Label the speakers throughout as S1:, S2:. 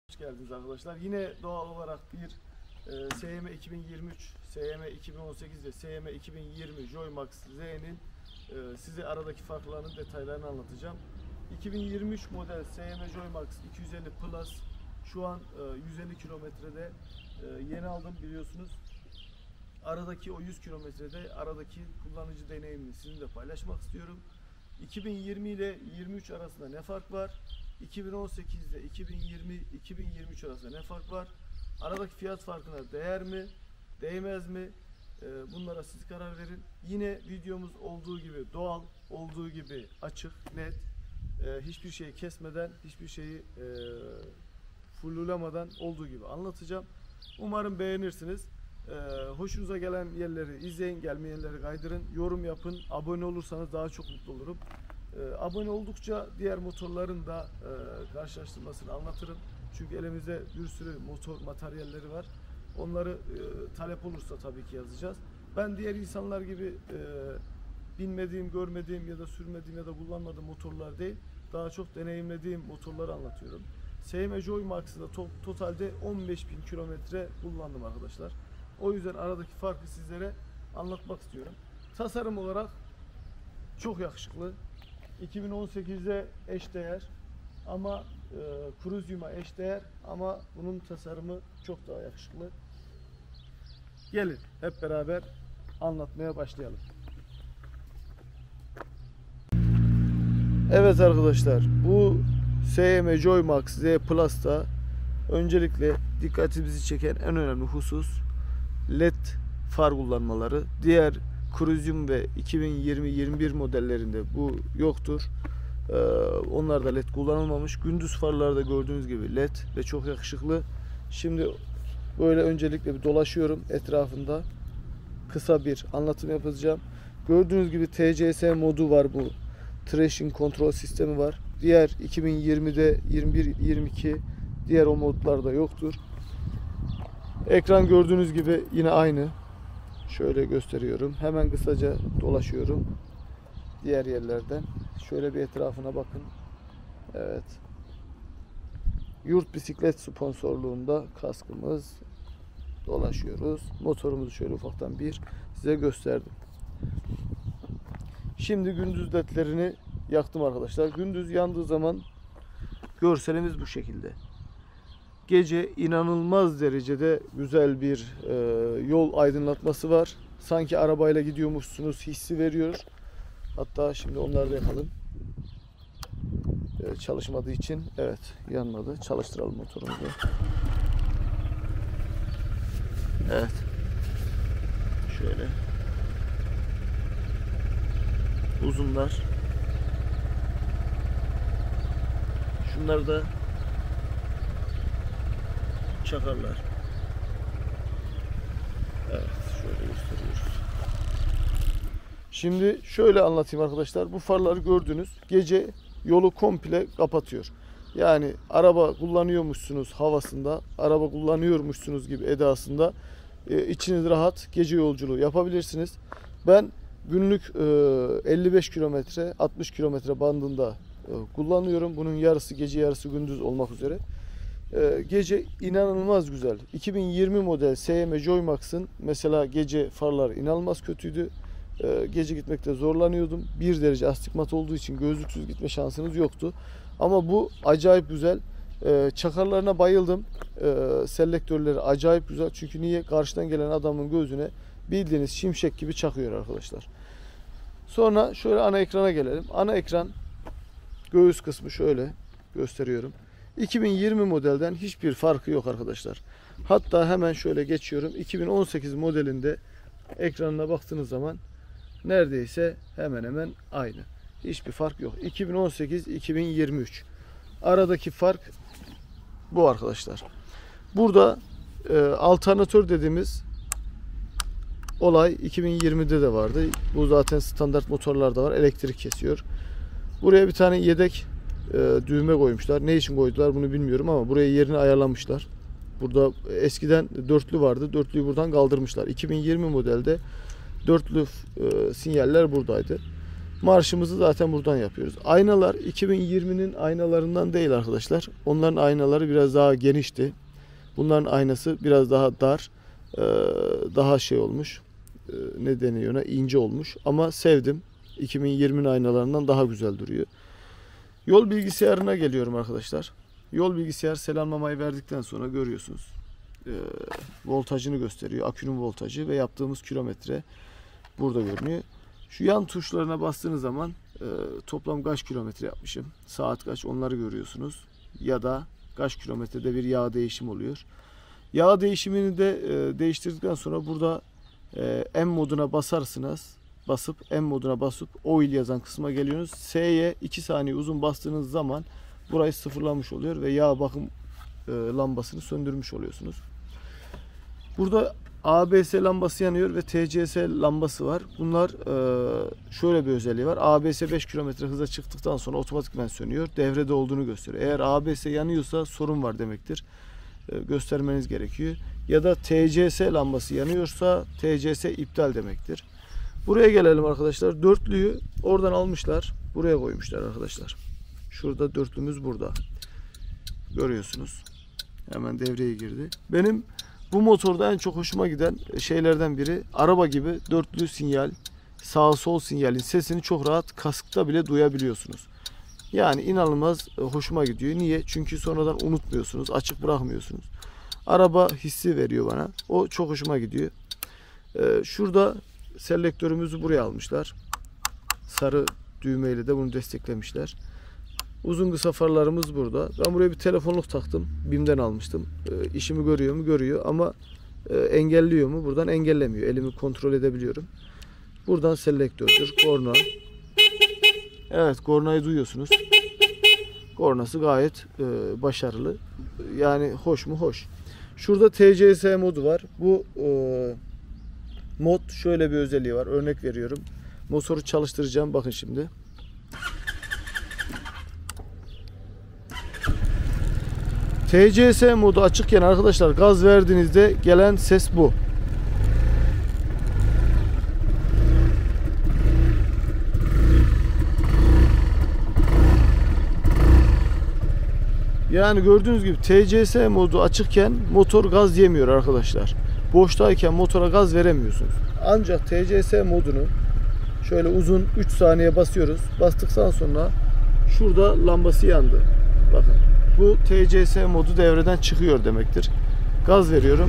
S1: Hoş geldiniz arkadaşlar. Yine doğal olarak bir SYM 2023, SYM 2018 ve SYM 2020 Joymax Z'nin size aradaki farklarının detaylarını anlatacağım. 2023 model SYM Joymax 250 Plus şu an 150 kilometrede yeni aldım biliyorsunuz. Aradaki o 100 kilometrede aradaki kullanıcı deneyimini sizinle paylaşmak istiyorum. 2020 ile 23 arasında ne fark var? 2018 ile 2023 arasında ne fark var? Aradaki fiyat farkına değer mi? Değmez mi? Bunlara siz karar verin. Yine videomuz olduğu gibi doğal, olduğu gibi açık, net. Hiçbir şeyi kesmeden, hiçbir şeyi fullulamadan olduğu gibi anlatacağım. Umarım beğenirsiniz. Hoşunuza gelen yerleri izleyin, gelmeyenleri kaydırın, yorum yapın, abone olursanız daha çok mutlu olurum. Abone oldukça diğer motorların da karşılaştırmasını anlatırım. Çünkü elimizde bir sürü motor materyalleri var. Onları talep olursa tabii ki yazacağız. Ben diğer insanlar gibi binmediğim, görmediğim ya da sürmediğim ya da kullanmadığım motorlar değil, daha çok deneyimlediğim motorları anlatıyorum. SYM Joymax'ı da totalde 15.000 kilometre kullandım arkadaşlar. O yüzden aradaki farkı sizlere anlatmak istiyorum. Tasarım olarak çok yakışıklı. 2018'e eşdeğer ama Cruzium'a eşdeğer ama bunun tasarımı çok daha yakışıklı. Gelin hep beraber anlatmaya başlayalım. Evet arkadaşlar, bu SYM Joymax Z Plus'ta öncelikle dikkatimizi çeken en önemli husus LED far kullanmaları. Diğer Cruzium ve 2020-21 modellerinde bu yoktur. Onlarda LED kullanılmamış. Gündüz farlarda gördüğünüz gibi LED ve çok yakışıklı. Şimdi böyle öncelikle bir dolaşıyorum etrafında. Kısa bir anlatım yapacağım. Gördüğünüz gibi TCS modu var bu. Traction kontrol sistemi var. Diğer 2020'de 21-22 diğer o modlarda yoktur. Ekran gördüğünüz gibi yine aynı. Şöyle gösteriyorum. Hemen kısaca dolaşıyorum. Diğer yerlerden. Şöyle bir etrafına bakın. Evet. Yurt Bisiklet sponsorluğunda kaskımız. Dolaşıyoruz. Motorumuzu şöyle ufaktan bir size gösterdim. Şimdi gündüz ledlerini yaktım arkadaşlar. Gündüz yandığı zaman görselimiz bu şekilde. Gece inanılmaz derecede güzel bir yol aydınlatması var. Sanki arabayla gidiyormuşsunuz hissi veriyor. Hatta şimdi onları da yapalım. Çalışmadığı için evet yanmadı. Çalıştıralım motorumuzu. Evet. Şöyle. Uzunlar. Şunlar da çakarlar. Evet, şöyle gösteriyoruz. Şimdi şöyle anlatayım arkadaşlar. Bu farları gördünüz. Gece yolu komple kapatıyor. Yani araba kullanıyormuşsunuz havasında, araba kullanıyormuşsunuz gibi edasında içiniz rahat gece yolculuğu yapabilirsiniz. Ben günlük 55 kilometre, 60 kilometre bandında kullanıyorum. Bunun yarısı gece, yarısı gündüz olmak üzere. Gece inanılmaz güzel. 2020 model SYM Joymax'ın mesela gece farlar inanılmaz kötüydü. Gece gitmekte zorlanıyordum. 1 derece astigmat olduğu için gözlüksüz gitme şansınız yoktu. Ama bu acayip güzel. Çakarlarına bayıldım. Selektörleri acayip güzel. Çünkü niye? Karşıdan gelen adamın gözüne bildiğiniz şimşek gibi çakıyor arkadaşlar. Sonra şöyle ana ekrana gelelim. Ana ekran göğüs kısmı şöyle gösteriyorum. 2020 modelden hiçbir farkı yok arkadaşlar. Hatta hemen şöyle geçiyorum. 2018 modelinde ekranına baktığınız zaman neredeyse hemen hemen aynı. Hiçbir fark yok. 2018-2023 aradaki fark bu arkadaşlar. Burada alternatör dediğimiz olay 2020'de de vardı. Bu zaten standart motorlarda var. Elektrik kesiyor. Buraya bir tane yedek düğme koymuşlar. Ne için koydular bunu bilmiyorum ama buraya yerini ayarlamışlar. Burada eskiden dörtlü vardı. Dörtlüyü buradan kaldırmışlar. 2020 modelde dörtlü sinyaller buradaydı. Marşımızı zaten buradan yapıyoruz. Aynalar 2020'nin aynalarından değil arkadaşlar. Onların aynaları biraz daha genişti. Bunların aynası biraz daha dar. Daha şey olmuş. Ne deniyor ona? İnce olmuş. Ama sevdim. 2020'nin aynalarından daha güzel duruyor. Yol bilgisayarına geliyorum arkadaşlar. Yol bilgisayar selamlamayı verdikten sonra görüyorsunuz. Voltajını gösteriyor. Akünün voltajı ve yaptığımız kilometre burada görünüyor. Şu yan tuşlarına bastığınız zaman toplam kaç kilometre yapmışım, saat kaç, onları görüyorsunuz. Ya da kaç kilometrede bir yağ değişim oluyor. Yağ değişimini de değiştirdikten sonra burada M moduna basıp M moduna basıp oil yazan kısma geliyorsunuz. S'ye 2 saniye uzun bastığınız zaman burayı sıfırlamış oluyor ve yağ bakım lambasını söndürmüş oluyorsunuz. Burada ABS lambası yanıyor ve TCS lambası var. Bunlar şöyle bir özelliği var. ABS 5 km hıza çıktıktan sonra otomatikman sönüyor. Devrede olduğunu gösteriyor. Eğer ABS yanıyorsa sorun var demektir. Göstermeniz gerekiyor. Ya da TCS lambası yanıyorsa TCS iptal demektir. Buraya gelelim arkadaşlar. Dörtlüyü oradan almışlar. Buraya koymuşlar arkadaşlar. Şurada dörtlümüz burada. Görüyorsunuz. Hemen devreye girdi. Benim bu motorda en çok hoşuma giden şeylerden biri, araba gibi dörtlü sinyal, sağ sol sinyalin sesini çok rahat kaskta bile duyabiliyorsunuz. Yani inanılmaz hoşuma gidiyor. Niye? Çünkü sonradan unutmuyorsunuz, açık bırakmıyorsunuz. Araba hissi veriyor bana. O çok hoşuma gidiyor. Şurada selektörümüzü buraya almışlar. Sarı düğmeyle de bunu desteklemişler. Uzun kısa farlarımız burada. Ben buraya bir telefonluk taktım. BİM'den almıştım. İşimi görüyor mu? Görüyor ama engelliyor mu? Buradan engellemiyor. Elimi kontrol edebiliyorum. Buradan selektördür. Korna. Evet, kornayı duyuyorsunuz. Kornası gayet başarılı. Yani hoş mu? Hoş. Şurada TCS modu var. Bu mod şöyle bir özelliği var. Örnek veriyorum. Motoru çalıştıracağım. Bakın şimdi. TCS modu açıkken arkadaşlar gaz verdiğinizde gelen ses bu. Yani gördüğünüz gibi TCS modu açıkken motor gaz yemiyor arkadaşlar. Boştayken motora gaz veremiyorsunuz. Ancak TCS modunu şöyle uzun 3 saniye basıyoruz. Bastıktan sonra şurada lambası yandı. Bakın. Bu TCS modu devreden çıkıyor demektir. Gaz veriyorum.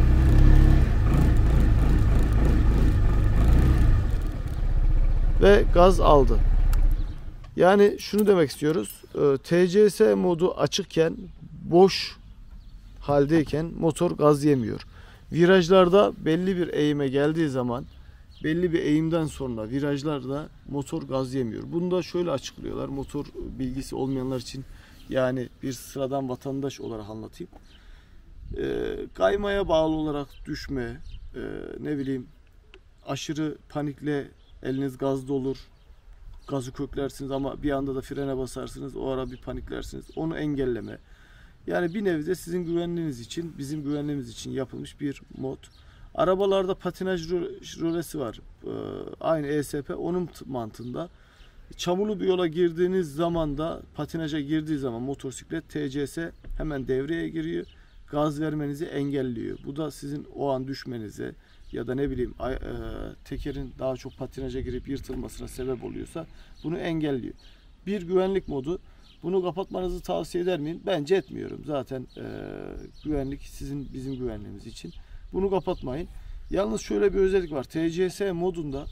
S1: Ve gaz aldı. Yani şunu demek istiyoruz. TCS modu açıkken, boş haldeyken motor gaz yemiyor. Virajlarda belli bir eğime geldiği zaman, belli bir eğimden sonra virajlarda motor gaz yemiyor. Bunu da şöyle açıklıyorlar. Motor bilgisi olmayanlar için, yani bir sıradan vatandaş olarak anlatayım. Kaymaya bağlı olarak düşme, ne bileyim aşırı panikle eliniz gazda olur. Gazı köklersiniz ama bir anda da frene basarsınız. O ara bir paniklersiniz. Onu engelleme. Yani bir nevi de sizin güvenliğiniz için, bizim güvenliğimiz için yapılmış bir mod. Arabalarda patinaj rölesi var. Aynı ESP onun mantığında. Çamurlu bir yola girdiğiniz zaman da, patinaja girdiği zaman motosiklet TCS hemen devreye giriyor. Gaz vermenizi engelliyor. Bu da sizin o an düşmenize ya da ne bileyim tekerin daha çok patinaja girip yırtılmasına sebep oluyorsa bunu engelliyor. Bir güvenlik modu. Bunu kapatmanızı tavsiye eder miyim? Bence etmiyorum. Zaten güvenlik bizim güvenliğimiz için. Bunu kapatmayın. Yalnız şöyle bir özellik var. TCS modunda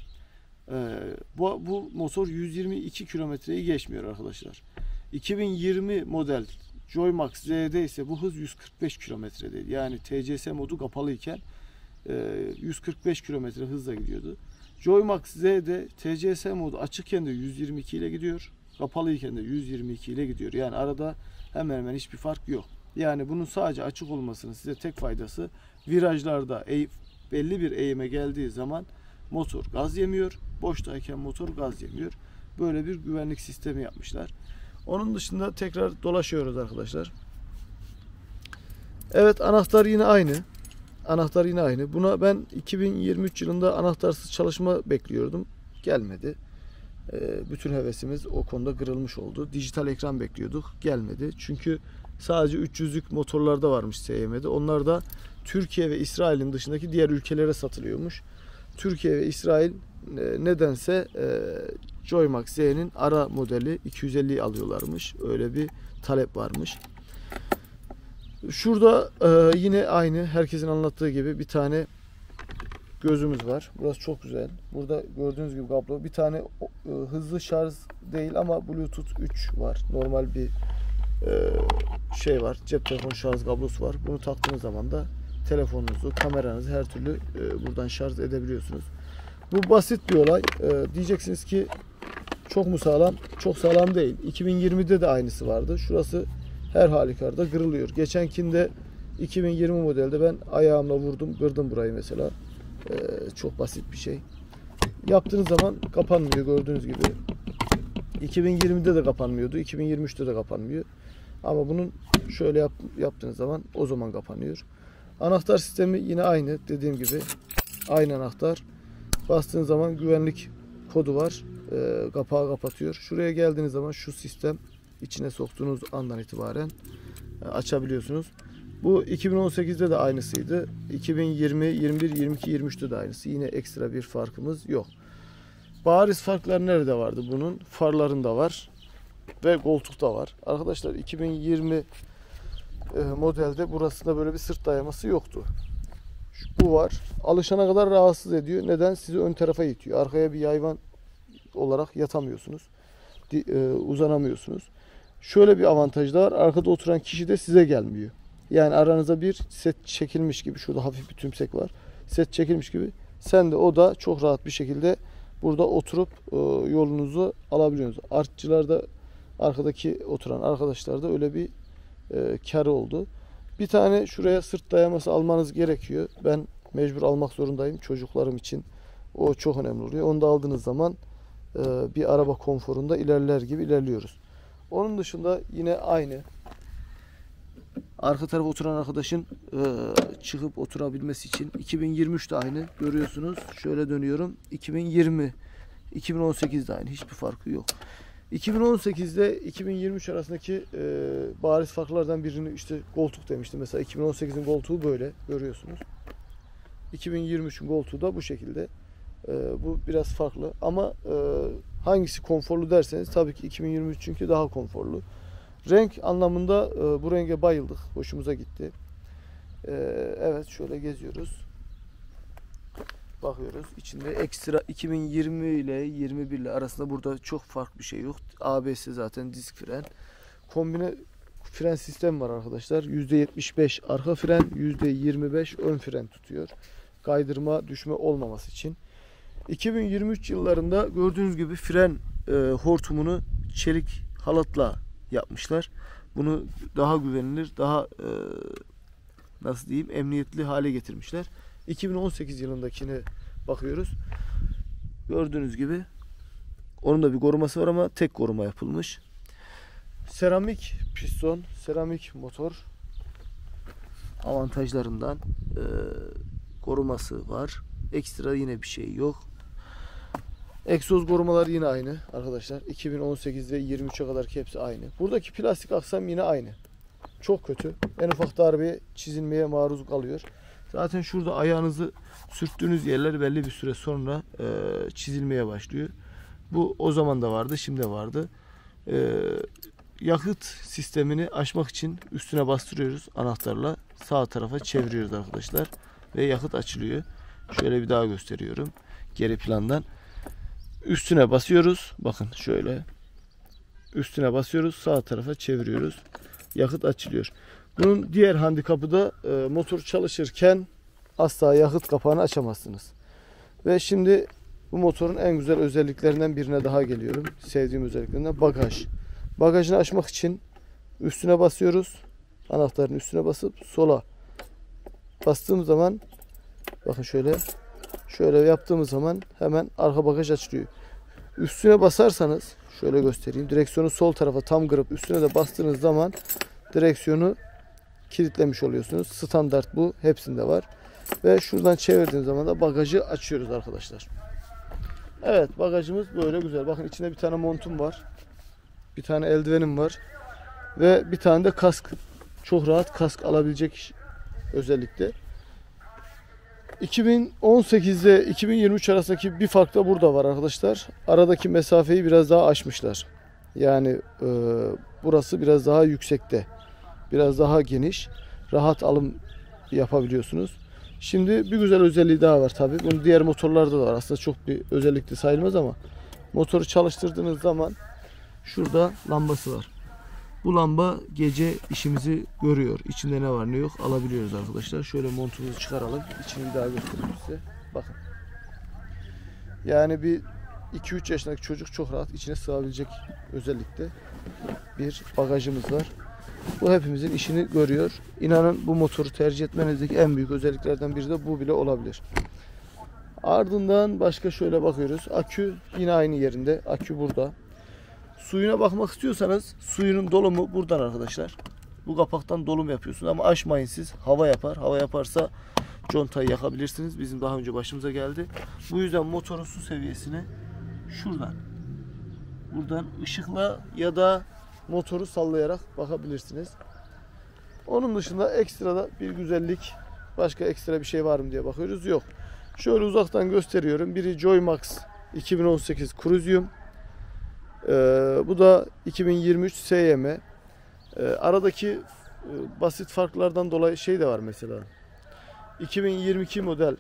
S1: bu motor 122 kilometreyi geçmiyor arkadaşlar. 2020 model Joymax Z'de ise bu hız 145 kilometrede. Yani TCS modu kapalıyken 145 kilometre hızla gidiyordu. Joymax Z'de TCS modu açıkken de 122 ile gidiyor. Kapalıyken de 122 ile gidiyor. Yani arada hemen hemen hiçbir fark yok. Yani bunun sadece açık olmasının size tek faydası, virajlarda belli bir eğime geldiği zaman motor gaz yemiyor. Boştayken motor gaz yemiyor. Böyle bir güvenlik sistemi yapmışlar. Onun dışında tekrar dolaşıyoruz arkadaşlar. Evet, anahtar yine aynı. Anahtar yine aynı. Buna ben 2023 yılında anahtarsız çalışma bekliyordum. Gelmedi. Bütün hevesimiz o konuda kırılmış oldu. Dijital ekran bekliyorduk. Gelmedi. Çünkü sadece 300'lük motorlarda varmış SYM'de. Onlar da Türkiye ve İsrail'in dışındaki diğer ülkelere satılıyormuş. Türkiye ve İsrail nedense Joymax Z'nin ara modeli 250'yi alıyorlarmış. Öyle bir talep varmış. Şurada yine aynı herkesin anlattığı gibi bir tane gözümüz var. Burası çok güzel. Burada gördüğünüz gibi kablo. Bir tane hızlı şarj değil ama Bluetooth 3 var. Normal bir şey var. Cep telefonu şarj kablosu var. Bunu taktığınız zaman da telefonunuzu, kameranızı her türlü buradan şarj edebiliyorsunuz. Bu basit bir olay. Diyeceksiniz ki çok mu sağlam? Çok sağlam değil. 2020'de de aynısı vardı. Şurası her halükarda kırılıyor. Geçenkinde 2020 modelde ben ayağımla vurdum, kırdım burayı mesela. Çok basit bir şey. Yaptığınız zaman kapanmıyor gördüğünüz gibi. 2020'de de kapanmıyordu. 2023'te de kapanmıyor. Ama bunun şöyle yaptığınız zaman o zaman kapanıyor. Anahtar sistemi yine aynı. Dediğim gibi aynı anahtar. Bastığınız zaman güvenlik kodu var. Kapağı kapatıyor. Şuraya geldiğiniz zaman şu sistem içine soktuğunuz andan itibaren açabiliyorsunuz. Bu 2018'de de aynısıydı. 2020, 21, 22, 23'te de aynısı. Yine ekstra bir farkımız yok. Bariz farklar nerede vardı bunun? Farlarında var ve koltukta var. Arkadaşlar 2020 modelde burasında böyle bir sırt dayaması yoktu. Bu var. Alışana kadar rahatsız ediyor. Neden? Sizi ön tarafa itiyor. Arkaya bir yayvan olarak yatamıyorsunuz. Uzanamıyorsunuz. Şöyle bir avantaj da var. Arkada oturan kişi de size gelmiyor. Yani aranıza bir set çekilmiş gibi. Şurada hafif bir tümsek var. Set çekilmiş gibi. Sen de o da çok rahat bir şekilde burada oturup yolunuzu alabiliyorsunuz. Artçılarda arkadaki oturan arkadaşlar da öyle bir kârı oldu. Bir tane şuraya sırt dayaması almanız gerekiyor. Ben mecbur almak zorundayım çocuklarım için. O çok önemli oluyor. Onu da aldığınız zaman bir araba konforunda ilerler gibi ilerliyoruz. Onun dışında yine aynı. Arka tarafa oturan arkadaşın çıkıp oturabilmesi için 2023'te aynı. Görüyorsunuz. Şöyle dönüyorum. 2020, 2018'de aynı. Hiçbir farkı yok. 2018'de 2023 arasındaki bariz farklardan birini işte koltuk demiştim. Mesela 2018'in koltuğu böyle görüyorsunuz. 2023'ün koltuğu da bu şekilde. Bu biraz farklı ama hangisi konforlu derseniz tabii ki 2023 çünkü daha konforlu. Renk anlamında bu renge bayıldık. Hoşumuza gitti. Evet şöyle geziyoruz. Bakıyoruz. İçinde ekstra 2020 ile 21 ile arasında burada çok farklı bir şey yok. ABS zaten disk fren. Kombine fren sistemi var arkadaşlar. %75 arka fren, %25 ön fren tutuyor. Kaydırma, düşme olmaması için. 2023 yıllarında gördüğünüz gibi fren hortumunu çelik halatla yapmışlar. Bunu daha güvenilir, daha nasıl diyeyim, emniyetli hale getirmişler. 2018 yılındakine bakıyoruz. Gördüğünüz gibi onun da bir koruması var ama tek koruma yapılmış. Seramik piston, seramik motor avantajlarından koruması var. Ekstra yine bir şey yok. Egzoz korumalar yine aynı arkadaşlar. 2018 ve 23'e kadar hepsi aynı. Buradaki plastik aksam yine aynı. Çok kötü. En ufak darbeye çizilmeye maruz kalıyor. Zaten şurada ayağınızı sürttüğünüz yerler belli bir süre sonra çizilmeye başlıyor. Bu o zaman da vardı, şimdi de vardı. Yakıt sistemini açmak için üstüne bastırıyoruz anahtarla. Sağ tarafa çeviriyoruz arkadaşlar. Ve yakıt açılıyor. Şöyle bir daha gösteriyorum. Geri plandan. Üstüne basıyoruz. Bakın şöyle. Üstüne basıyoruz. Sağ tarafa çeviriyoruz. Yakıt açılıyor. Bunun diğer handikapı da motor çalışırken asla yakıt kapağını açamazsınız. Ve şimdi bu motorun en güzel özelliklerinden birine daha geliyorum. Sevdiğim özelliklerinden bagaj. Bagajını açmak için üstüne basıyoruz. Anahtarın üstüne basıp sola bastığım zaman bakın şöyle yaptığımız zaman hemen arka bagaj açılıyor. Üstüne basarsanız şöyle göstereyim. Direksiyonu sol tarafa tam kırıp üstüne de bastığınız zaman direksiyonu kilitlemiş oluyorsunuz. Standart bu. Hepsinde var. Ve şuradan çevirdiğiniz zaman da bagajı açıyoruz arkadaşlar. Evet, bagajımız böyle güzel. Bakın içinde bir tane montum var. Bir tane eldivenim var. Ve bir tane de kask. Çok rahat kask alabilecek özellikle. 2018'de 2023 arasındaki bir fark da burada var arkadaşlar. Aradaki mesafeyi biraz daha aşmışlar. Yani burası biraz daha yüksekte. Biraz daha geniş. Rahat alım yapabiliyorsunuz. Şimdi bir güzel özelliği daha var tabi. Bunun diğer motorlarda da var. Aslında çok bir özellik de sayılmaz ama motoru çalıştırdığınız zaman şurada lambası var. Bu lamba gece işimizi görüyor. İçinde ne var ne yok alabiliyoruz arkadaşlar. Şöyle montumuzu çıkaralım. İçini bir daha göstereyim size. Bakın. Yani bir 2-3 yaşındaki çocuk çok rahat içine sığabilecek özellikle bir bagajımız var. Bu hepimizin işini görüyor. İnanın bu motoru tercih etmenizdeki en büyük özelliklerden biri de bu bile olabilir. Ardından başka şöyle bakıyoruz. Akü yine aynı yerinde. Akü burada. Suyuna bakmak istiyorsanız suyunun dolumu buradan arkadaşlar. Bu kapaktan dolum yapıyorsunuz ama aşmayın siz. Hava yapar. Hava yaparsa contayı yakabilirsiniz. Bizim daha önce başımıza geldi. Bu yüzden motorun su seviyesini şuradan, buradan ışıkla ya da motoru sallayarak bakabilirsiniz. Onun dışında ekstra da bir güzellik, başka ekstra bir şey var mı diye bakıyoruz. Yok. Şöyle uzaktan gösteriyorum. Biri Joymax 2018 Cruzium. Bu da 2023 SYM. Aradaki basit farklardan dolayı şey de var mesela. 2022 model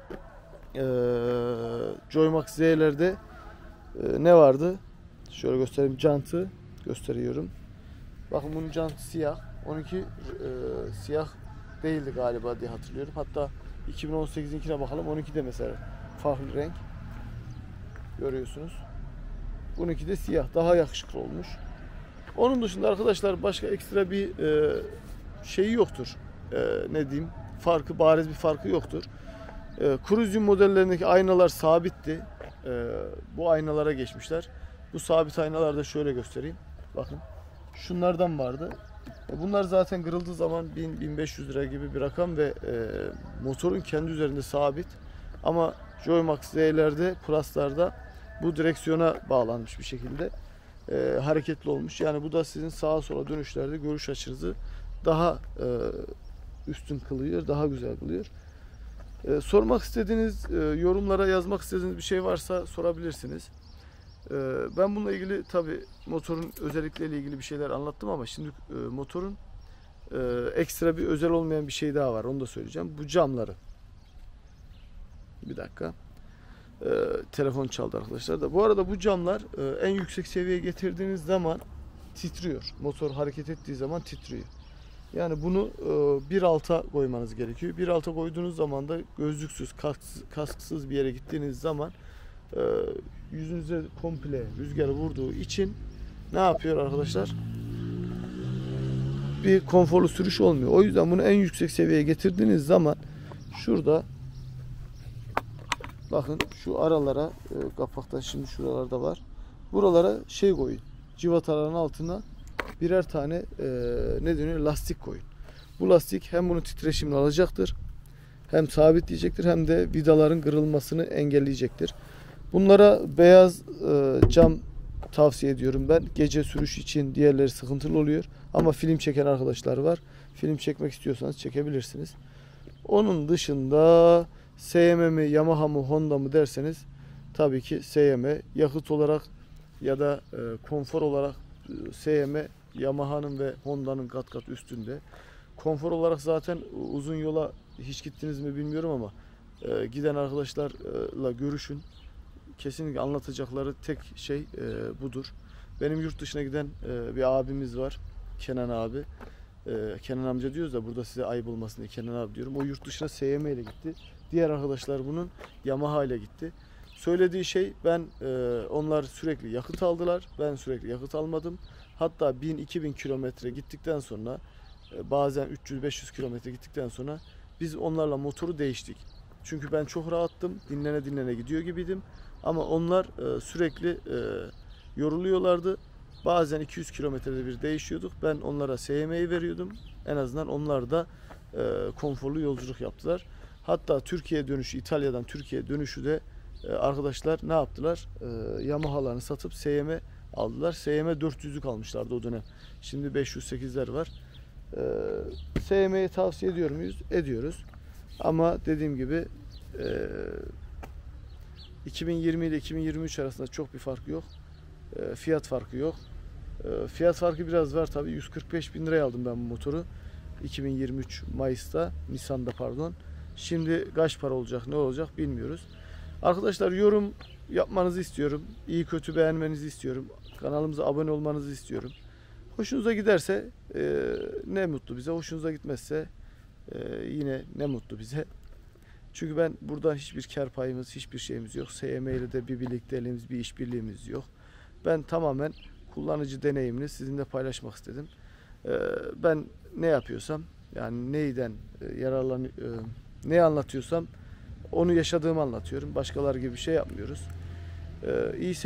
S1: Joymax Z'lerde ne vardı? Şöyle göstereyim. Jantı gösteriyorum. Bakın bunun jantı siyah. 12 siyah değildi galiba diye hatırlıyorum. Hatta 2018'inkine bakalım. 12 de mesela farklı renk. Görüyorsunuz. Bununki de siyah. Daha yakışıklı olmuş. Onun dışında arkadaşlar başka ekstra bir şeyi yoktur. Ne diyeyim? Farkı, bariz bir farkı yoktur. Cruzium modellerindeki aynalar sabitti. Bu aynalara geçmişler. Bu sabit aynaları da şöyle göstereyim. Bakın. Şunlardan vardı. Bunlar zaten kırıldığı zaman 1000-1500 lira gibi bir rakam ve motorun kendi üzerinde sabit. Ama Joymax Z'lerde, Plus'larda bu direksiyona bağlanmış bir şekilde hareketli olmuş. Yani bu da sizin sağa sola dönüşlerde görüş açınızı daha üstün kılıyor, daha güzel kılıyor. Sormak istediğiniz, yorumlara yazmak istediğiniz bir şey varsa sorabilirsiniz. Ben bununla ilgili tabi motorun özellikleriyle ilgili bir şeyler anlattım ama şimdi motorun ekstra bir özel olmayan bir şey daha var. Onu da söyleyeceğim. Bu camları. Bir dakika. Telefon çaldı arkadaşlar da. Bu arada bu camlar en yüksek seviyeye getirdiğiniz zaman titriyor. Motor hareket ettiği zaman titriyor. Yani bunu 1.6'a koymanız gerekiyor. 1.6'a koyduğunuz zaman da gözlüksüz, kasksız bir yere gittiğiniz zaman yüzünüze komple rüzgar vurduğu için ne yapıyor arkadaşlar? Bir konforlu sürüş olmuyor. O yüzden bunu en yüksek seviyeye getirdiğiniz zaman şurada bakın şu aralara kapakta şimdi şuralarda var. Buralara şey koyun. Civataların altına birer tane ne deniyor? Lastik koyun. Bu lastik hem bunu titreşimini alacaktır. Hem sabitleyecektir hem de vidaların kırılmasını engelleyecektir. Bunlara beyaz cam tavsiye ediyorum ben. Gece sürüş için diğerleri sıkıntılı oluyor. Ama film çeken arkadaşlar var. Film çekmek istiyorsanız çekebilirsiniz. Onun dışında SYM mi, Yamaha mı, Honda mı derseniz tabii ki SYM. Yakıt olarak ya da konfor olarak SYM Yamaha'nın ve Honda'nın kat kat üstünde. Konfor olarak zaten uzun yola hiç gittiniz mi bilmiyorum ama giden arkadaşlarla görüşün. Kesinlikle anlatacakları tek şey budur. Benim yurt dışına giden bir abimiz var. Kenan abi. Kenan amca diyoruz da burada size ayıp olmasın diye Kenan abi diyorum. O yurt dışına SYM ile gitti. Diğer arkadaşlar bunun Yamaha ile gitti. Söylediği şey onlar sürekli yakıt aldılar. Ben sürekli yakıt almadım. Hatta 1000-2000 kilometre gittikten sonra bazen 300-500 kilometre gittikten sonra biz onlarla motoru değiştik. Çünkü ben çok rahattım. Dinlene dinlene gidiyor gibiydim. Ama onlar sürekli yoruluyorlardı. Bazen 200 kilometrede bir değişiyorduk. Ben onlara SYM'yi veriyordum. En azından onlar da konforlu yolculuk yaptılar. Hatta Türkiye dönüşü, İtalya'dan Türkiye dönüşü de arkadaşlar ne yaptılar? Yamaha'larını satıp SYM aldılar. SYM 400'lük almışlardı o dönem. Şimdi 508'ler var. SYM'yi tavsiye ediyor muyuz? Ediyoruz. Ama dediğim gibi 2020 ile 2023 arasında çok bir fark yok. Fiyat farkı yok. Fiyat farkı biraz var tabii. 145 bin liraya aldım ben bu motoru. 2023 Mayıs'ta, Nisan'da pardon. Şimdi kaç para olacak, ne olacak bilmiyoruz. Arkadaşlar yorum yapmanızı istiyorum. İyi kötü beğenmenizi istiyorum. Kanalımıza abone olmanızı istiyorum. Hoşunuza giderse ne mutlu bize. Hoşunuza gitmezse yine ne mutlu bize. Çünkü ben burada hiçbir kar payımız, hiçbir şeyimiz yok. SYM ile de bir birlikteliğimiz, bir işbirliğimiz yok. Ben tamamen kullanıcı deneyimini sizinle paylaşmak istedim. Ben ne yapıyorsam, yani neyden ne anlatıyorsam onu yaşadığımı anlatıyorum. Başkaları gibi bir şey yapmıyoruz. İyi